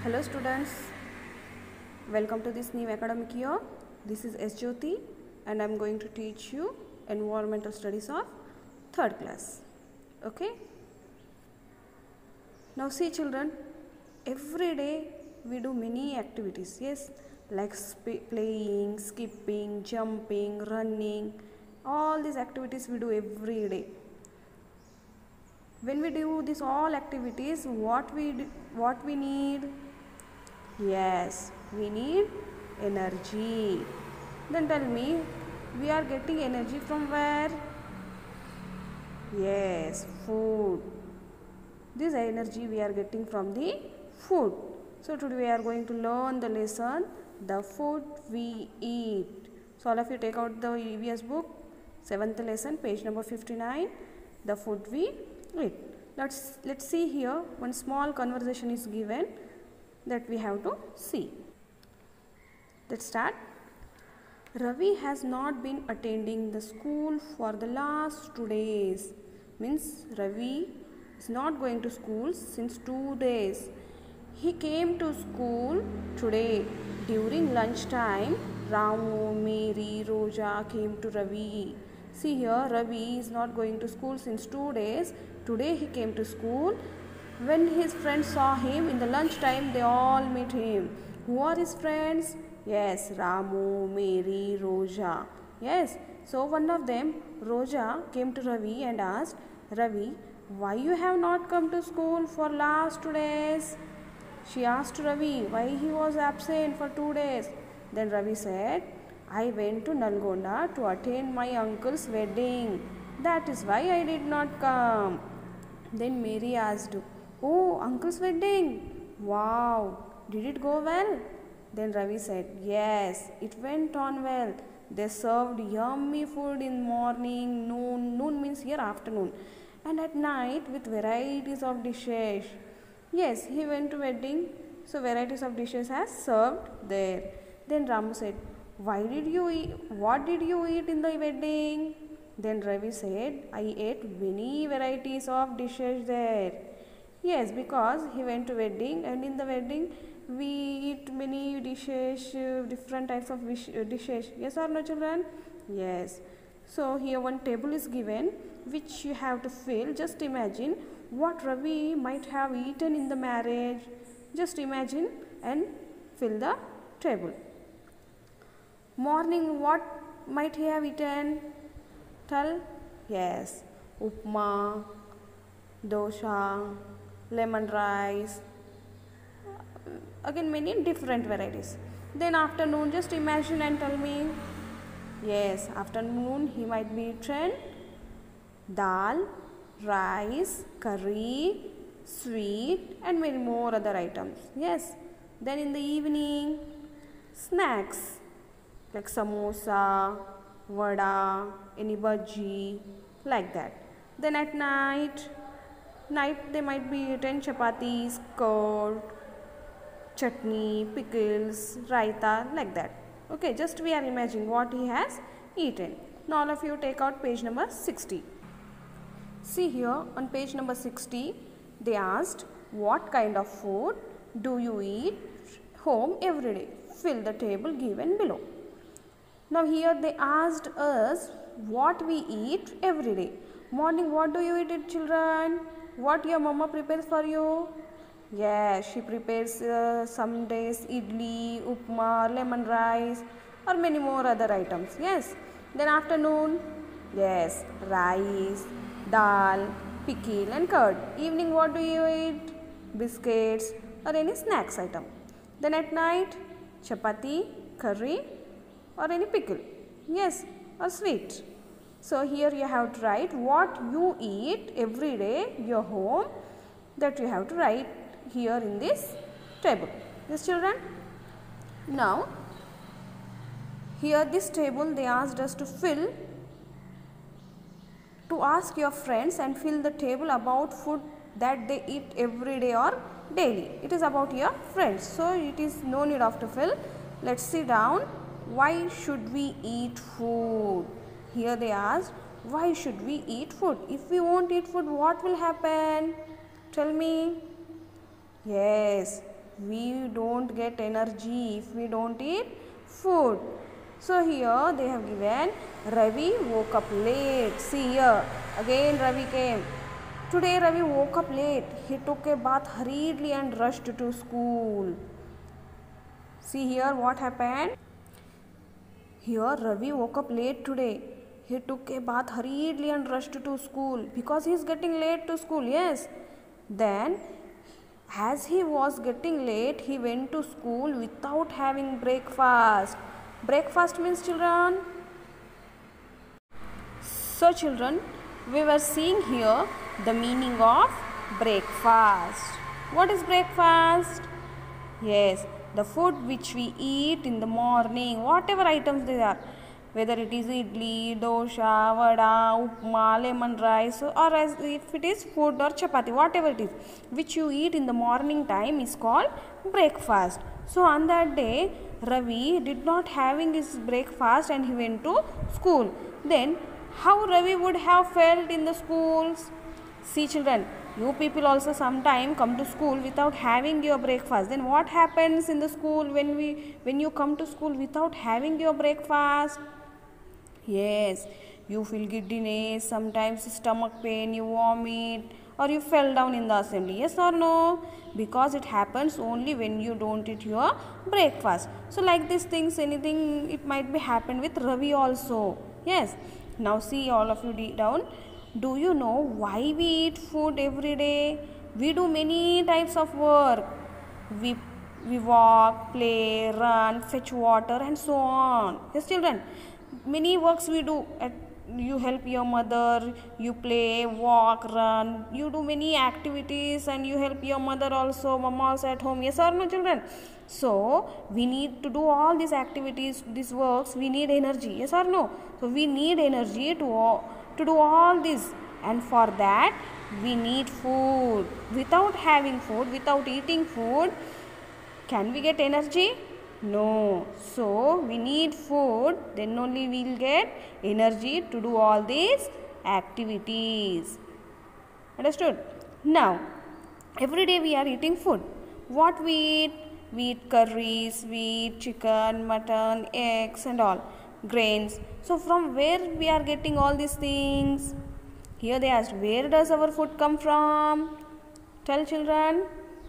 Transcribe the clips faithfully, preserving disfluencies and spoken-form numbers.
Hello students, welcome to this new academic year. This is S. Jyoti and I am going to teach you environmental studies of third class. Okay. Now see children, every day we do many activities, yes, like playing, skipping, jumping, running, all these activities we do every day. When we do these all activities, what we do, what we need? Yes, we need energy. Then tell me, we are getting energy from where? Yes, food. This energy we are getting from the food. So today we are going to learn the lesson, the food we eat. So all of you take out the E V S book, seventh lesson, page number fifty-nine, the food we eat. Let's, let's see here, one small conversation is given that we have to see. Let's start. Ravi has not been attending the school for the last two days. Means Ravi is not going to school since two days. He came to school today. During lunch time, Ramu, Mary, Roja came to Ravi. See here, Ravi is not going to school since two days. Today he came to school. When his friends saw him in the lunch time, they all meet him. Who are his friends? Yes, Ramu, Mary, Roja. Yes, so one of them, Roja, came to Ravi and asked, Ravi, why you have not come to school for last two days? She asked Ravi why he was absent for two days. Then Ravi said, I went to Nalgonda to attend my uncle's wedding. That is why I did not come. Then Mary asked, oh, uncle's wedding. Wow, did it go well? Then Ravi said, yes, it went on well. They served yummy food in morning, noon, noon means here afternoon, and at night with varieties of dishes. Yes, he went to wedding, so varieties of dishes has served there. Then Ramu said, why did you eat, what did you eat in the wedding? Then Ravi said, I ate many varieties of dishes there. Yes, because he went to wedding and in the wedding we eat many dishes, uh, different types of wish, uh, dishes. Yes or no children? Yes. So here one table is given which you have to fill. Just imagine what Ravi might have eaten in the marriage. Just imagine and fill the table. Morning, what might he have eaten? Tell. Yes, upma, dosha, lemon rice, again many different varieties. Then afternoon, just imagine and tell me. Yes, afternoon he might be eaten dal, rice, curry, sweet and many more other items. Yes, then in the evening, snacks like samosa, vada, any bhaji, like that. Then at night, night they might be eaten chapatis, curd, chutney, pickles, raita, like that. Okay, just we are imagining what he has eaten. Now all of you take out page number sixty. See here on page number sixty, they asked, what kind of food do you eat home every day? Fill the table given below. Now here they asked us what we eat every day. Morning, what do you eat, children? What your mama prepares for you? Yes, she prepares uh, some days idli, upma, lemon rice or many more other items. Yes. Then afternoon, yes, rice, dal, pickle and curd. Evening, what do you eat? Biscuits or any snacks item. Then at night, chapati, curry or any pickle. Yes, or sweet. So here you have to write what you eat every day, your home, that you have to write here in this table. Yes children. Now here this table they asked us to fill, to ask your friends and fill the table about food that they eat every day or daily. It is about your friends, so it is no need of to fill. Let's sit down. Why should we eat food? Here they asked, why should we eat food? If we won't eat food, what will happen? Tell me. Yes, We don't get energy if we don't eat food. So here they have given Ravi woke up late. See here, again Ravi came. Today Ravi woke up late. He took a bath hurriedly and rushed to school. See here what happened. Here Ravi woke up late today. He took a bath hurriedly and rushed to school because he is getting late to school. Yes. Then as he was getting late, he went to school without having breakfast. Breakfast means, children? So children, we were seeing here the meaning of breakfast. What is breakfast? Yes, the food which we eat in the morning, whatever items they are. Whether it is idli, dosha, vada, upma, lemon rice, or as if it is food or chapati, whatever it is, which you eat in the morning time is called breakfast. So on that day, Ravi did not having his breakfast and he went to school. Then how Ravi would have felt in the schools? See children, you people also sometime come to school without having your breakfast. Then what happens in the school when we when you come to school without having your breakfast? Yes, you feel giddiness, sometimes stomach pain, you vomit, or you fell down in the assembly. Yes or no? Because it happens only when you don't eat your breakfast. So like these things, anything, it might be happened with Ravi also. Yes. Now see all of you down. Do you know why we eat food every day? We do many types of work. We, we walk, play, run, fetch water and so on. Yes children. Many works we do. At, you help your mother, you play, walk, run, you do many activities and you help your mother also, mama also at home. Yes or no children? So we need to do all these activities, these works, we need energy. Yes or no? So we need energy to, to do all this, and for that we need food. Without having food, without eating food, can we get energy? No. So we need food, then only we will get energy to do all these activities. Understood? Now, every day we are eating food. What we eat? We eat curries, we eat chicken, mutton, eggs and all. Grains. So from where we are getting all these things? Here they asked, where does our food come from? Tell children.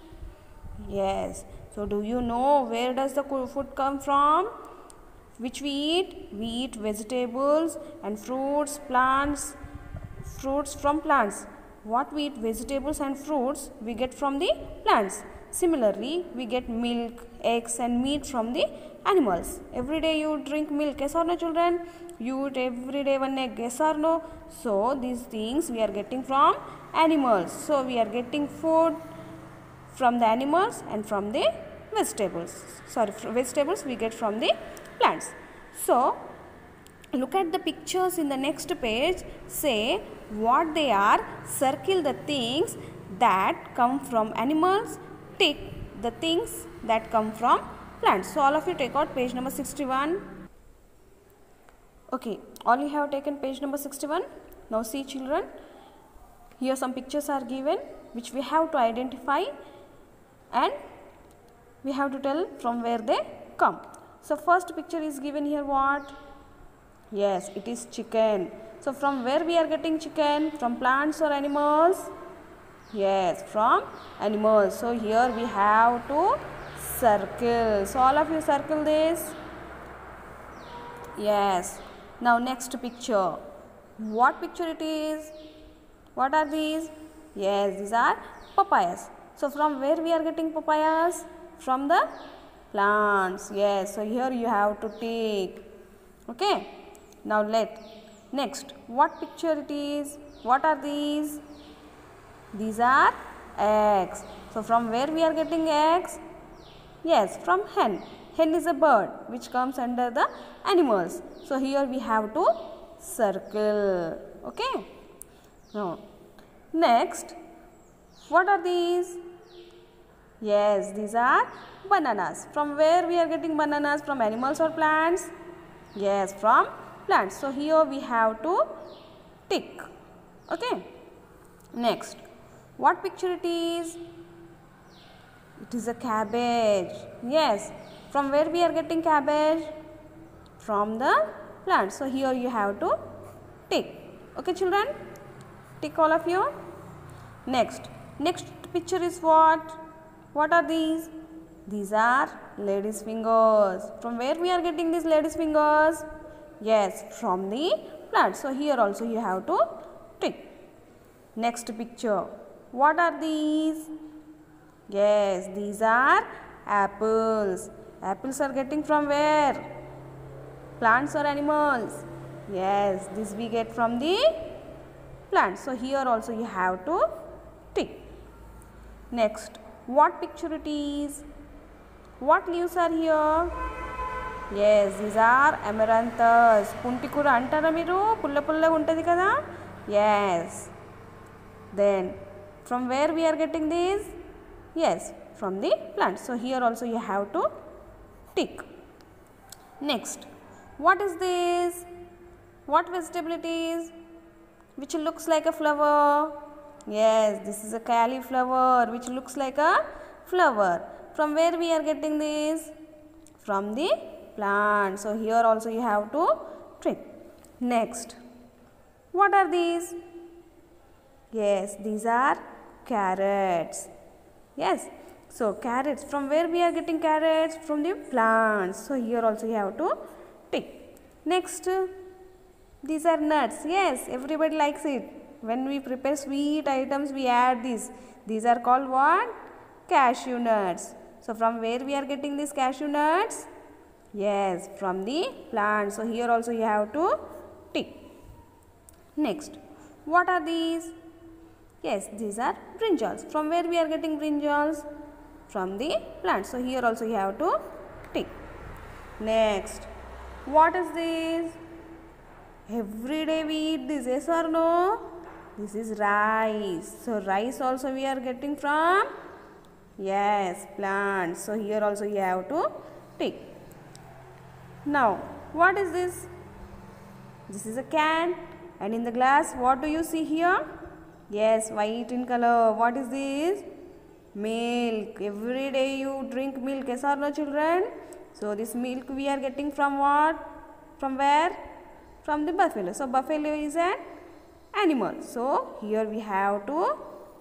Yes. So do you know where does the food come from? Which we eat? We eat vegetables and fruits, plants, fruits from plants. What we eat, vegetables and fruits, we get from the plants. Similarly, we get milk, eggs and meat from the animals. Every day you drink milk, yes or no children? You eat every day one egg, yes or no? So these things we are getting from animals. So we are getting food from the animals and from the vegetables. Sorry, vegetables we get from the plants. So look at the pictures in the next page. Say what they are. Circle the things that come from animals. Tick the things that come from plants. So all of you take out page number sixty-one. Okay, all you have taken page number sixty-one. Now see children, here some pictures are given which we have to identify and we have to tell from where they come. So first picture is given here what? Yes, it is chicken. So from where we are getting chicken? From plants or animals? Yes, from animals. So here we have to circle. So all of you circle this. Yes. Now next picture. What picture it is? What are these? Yes, these are papayas. So from where we are getting papayas? From the plants. Yes. So here you have to take. Okay. Now let. Next. What picture it is? What are these? These are eggs. So from where we are getting eggs? Yes, from hen. Hen is a bird which comes under the animals. So here we have to circle. Okay. Now next, what are these? Yes, these are bananas. From where we are getting bananas? From animals or plants? Yes, from plants. So here we have to tick. Okay. Next, what picture it is? It is a cabbage. Yes. From where we are getting cabbage? From the plant. So here you have to tick. Okay children? Tick all of you. Next. Next picture is what? What are these? These are ladies' fingers. From where we are getting these ladies' fingers? Yes, from the plant. So here also you have to tick. Next picture. What are these? Yes, these are apples. Apples are getting from where? Plants or animals? Yes, this we get from the plant. So here also you have to tick. Next, what picture it is? What leaves are here? Yes, these are amaranthus. Punti kuda antara meeru? Pulla pulla untadi kada? Yes. Then, from where we are getting these? Yes, from the plant. So here also you have to tick. Next, what is this? What vegetable it is? Which looks like a flower? Yes, this is a cauliflower which looks like a flower. From where we are getting this? From the plant. So here also you have to tick. Next, what are these? Yes, these are carrots. Yes, so carrots. From where we are getting carrots? From the plants. So here also you have to tick. Next, these are nuts. Yes, everybody likes it. When we prepare sweet items, we add these. These are called what? Cashew nuts. So from where we are getting these cashew nuts? Yes, from the plant. So here also you have to tick. Next, what are these? Yes, these are brinjals. From where we are getting brinjals? From the plant. So here also you have to tick. Next, what is this? Every day we eat this, yes or no? This is rice. So rice also we are getting from? Yes, plants. So here also you have to tick. Now, what is this? This is a can. And in the glass, what do you see here? Yes, white in color. What is this? Milk. Every day you drink milk, yes or no children? So this milk we are getting from what? From where? From the buffalo. So buffalo is an animal. So here we have to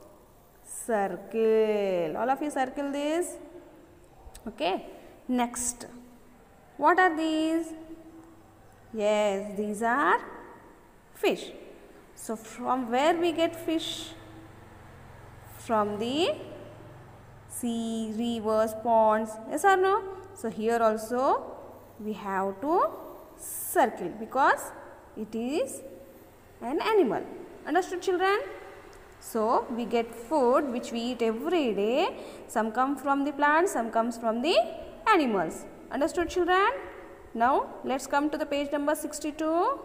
circle. All of you circle this. Okay. Next. What are these? Yes, these are fish. So from where we get fish? From the sea, rivers, ponds. Yes or no? So here also we have to circle because it is an animal. Understood children? So we get food which we eat every day. Some come from the plants, some comes from the animals. Understood children? Now let's come to the page number sixty-two.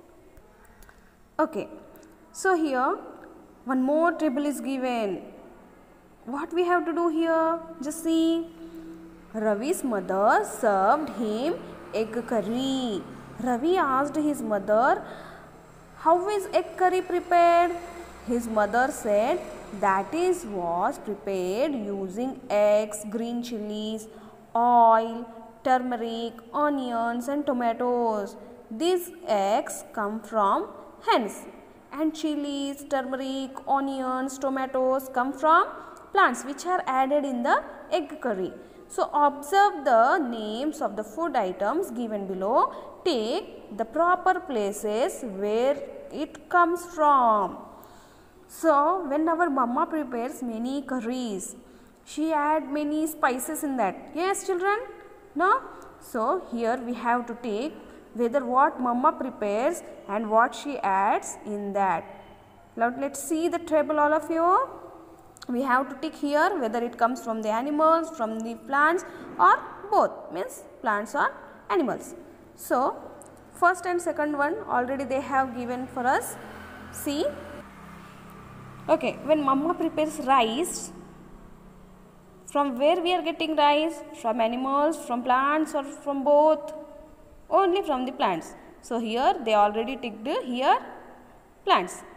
Okay. So here one more table is given. What we have to do here? Just see. Ravi's mother served him egg curry. Ravi asked his mother, how is egg curry prepared? His mother said, that is was prepared using eggs, green chilies, oil, turmeric, onions and tomatoes. These eggs come from hens and chilies, turmeric, onions, tomatoes come from plants which are added in the egg curry. So observe the names of the food items given below. Take the proper places where it comes from. So when our mama prepares many curries, she add many spices in that. Yes children? No? So here we have to take whether what mama prepares and what she adds in that. Now let's see the table all of you. We have to tick here whether it comes from the animals, from the plants or both, means plants or animals. So first and second one already they have given for us. See. Okay, when mama prepares rice, from where we are getting rice? From animals, from plants or from both? Only from the plants. So here they already ticked here plants.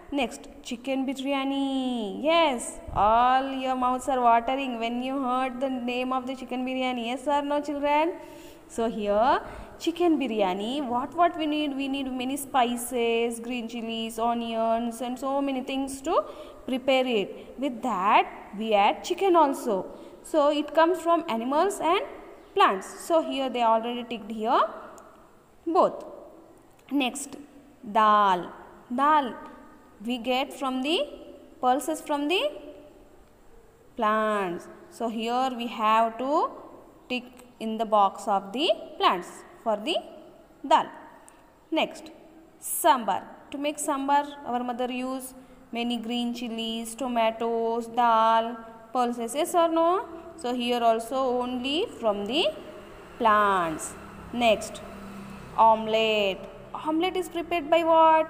Next, chicken biryani. Yes, all your mouths are watering when you heard the name of the chicken biryani. Yes or no, children? So here, chicken biryani, what what we need? We need many spices, green chilies, onions and so many things to prepare it. With that, we add chicken also. So it comes from animals and plants. So here they already ticked here both. Next, dal. Dal we get from the pulses from the plants. So here we have to tick in the box of the plants for the dal. Next, sambar. To make sambar, our mother use many green chilies, tomatoes, dal, pulses. Yes or no? So here also only from the plants. Next, omelette. Omelette is prepared by what?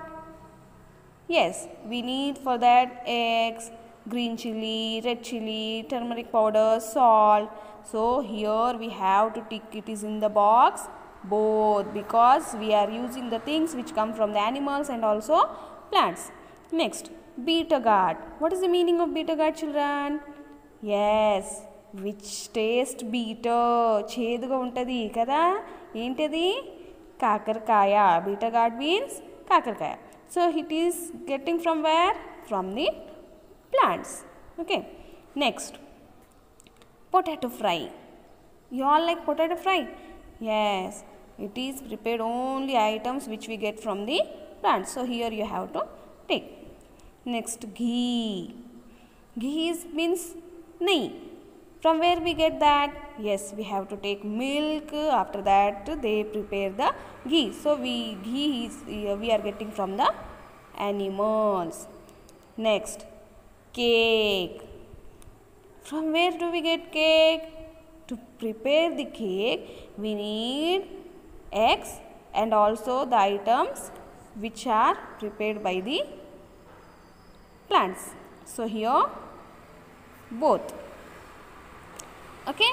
Yes, we need for that eggs, green chili, red chili, turmeric powder, salt. So here we have to tick it is in the box both, because we are using the things which come from the animals and also plants. Next, bitter gourd. What is the meaning of bitter gourd, children? Yes, which taste bitter. Cheduga untadi kada? Entadi? Kakarkaya. Bitter gourd means kakarkaya. So it is getting from where? From the plants. Okay. Next, potato fry. You all like potato fry? Yes. It is prepared only items which we get from the plants. So here you have to take. Next, ghee. Ghee is means nehi. From where we get that? Yes, we have to take milk. After that, they prepare the ghee. So we ghee is uh, we are getting from the animals. Next, cake. From where do we get cake? To prepare the cake, we need eggs and also the items which are prepared by the plants. So here both. Okay.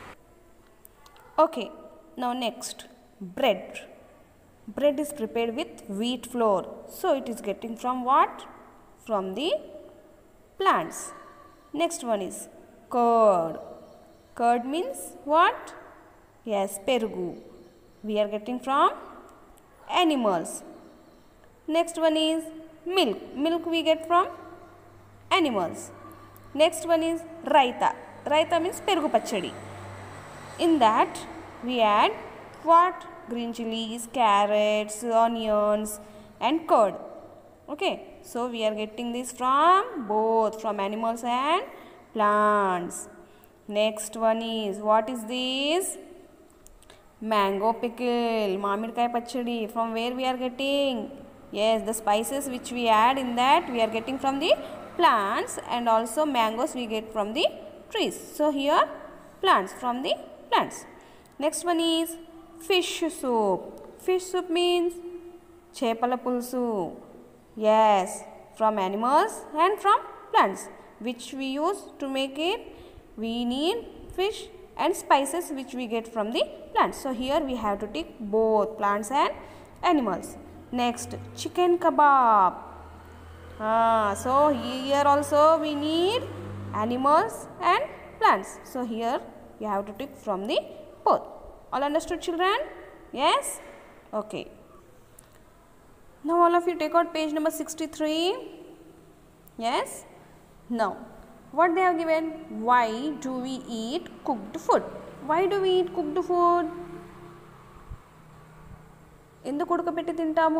Okay. Now next, bread. Bread is prepared with wheat flour. So it is getting from what? From the plants. Next one is curd. Curd means what? Yes, perugu. We are getting from animals. Next one is milk. Milk we get from animals. Next one is raita. Raita means perugu pachadi. In that we add what? Green chilies, carrots, onions and curd. Okay. So we are getting this from both, from animals and plants. Next one is, what is this? Mango pickle, Mamirkai pachadi. From where we are getting? Yes, the spices which we add in that we are getting from the plants, and also mangoes we get from the trees. So here plants, from the plants. Next one is fish soup. Fish soup means chepala pulsu. Yes, from animals and from plants, which we use to make it. We need fish and spices which we get from the plants. So here we have to take both plants and animals. Next, chicken kebab. Ah, so here also we need animals and plants. So here you have to take from the both. All understood, children? Yes? Okay. Now all of you take out page number sixty-three. Yes? Now, what they have given? Why do we eat cooked food? Why do we eat cooked food? ఎందుకు ఉడకబెట్టి తింటాము?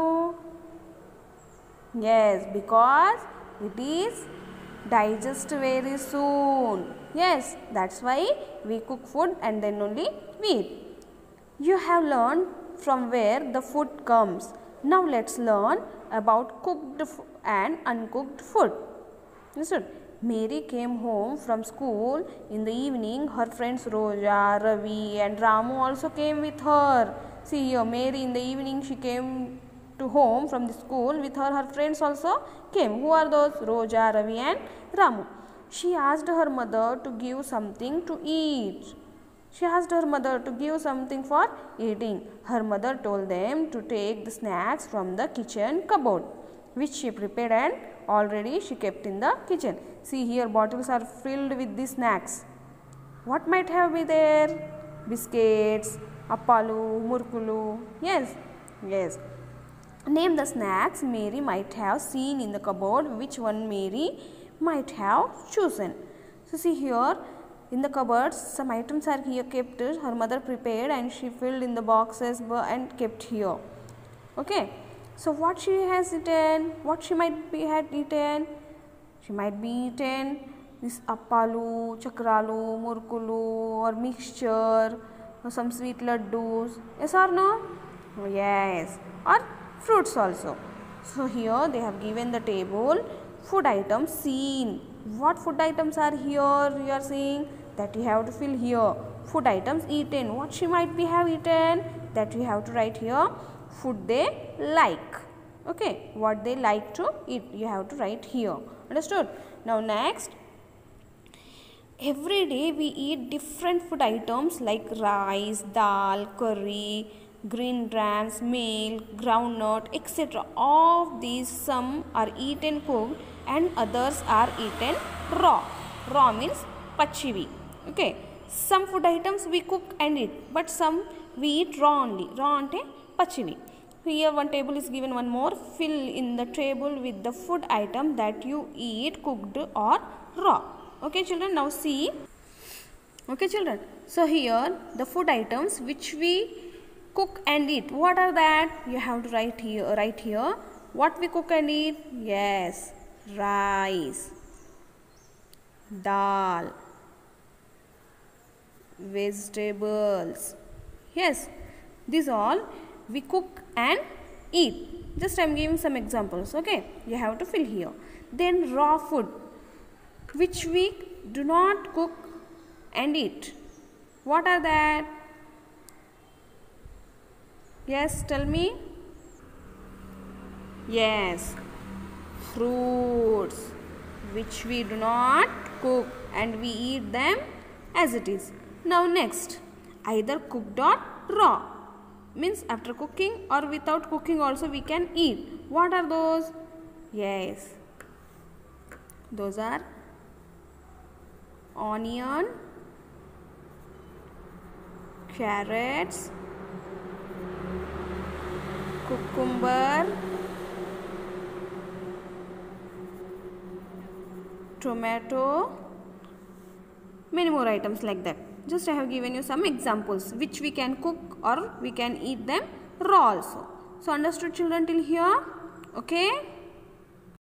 Yes, because it is digest very soon. Yes, that's why we cook food and then only we eat. You have learned from where the food comes. Now let's learn about cooked and uncooked food. Listen. Mary came home from school in the evening. Her friends Roja, Ravi and Ramu also came with her. See here, Mary in the evening she came to home from the school. With her, her friends also came. Who are those? Roja, Ravi and Ramu. She asked her mother to give something to eat. She asked her mother to give something for eating. Her mother told them to take the snacks from the kitchen cupboard. which she prepared and already she kept in the kitchen. See here, bottles are filled with the snacks. What might have been there? Biscuits, appalu, murkulu. Yes, yes. Name the snacks Mary might have seen in the cupboard. Which one Mary might have chosen? So see here, in the cupboards some items are here kept. Her mother prepared and she filled in the boxes and kept here. Okay. So what she has eaten? What she might be had eaten? She might be eaten this appalu, chakralu, murkulu, or mixture, or some sweet laddus. Yes or no? Yes. Or fruits also. So here they have given the table food items seen. What food items are here? You are seeing that you have to fill here. Food items eaten. What she might be have eaten? That you have to write here. Food they like. Okay, what they like to eat, you have to write here. Understood? Now next, every day we eat different food items like rice, dal, curry, green grams, milk, groundnut, et cetera. Of these, some are eaten cooked and others are eaten raw. Raw means pachivi. Okay. Some food items we cook and eat, but some we eat raw only. Raw ante pachivi. Here one table is given, one more. Fill in the table with the food item that you eat cooked or raw. Okay children, now see. Okay children, so here the food items which we cook and eat, what are that? You have to write here, write here. What we cook and eat? Yes, rice, dal, vegetables. Yes, these all we cook and eat. Just I am giving some examples. Okay, you have to fill here. Then raw food which we do not cook and eat. What are that? Yes, tell me. Yes, fruits which we do not cook and we eat them as it is. Now next, either cooked or raw. Means after cooking or without cooking also we can eat. What are those? Yes, those are onion, carrots, cucumber, tomato, many more items like that. Just I have given you some examples which we can cook or we can eat them raw also. So understood children till here? Okay.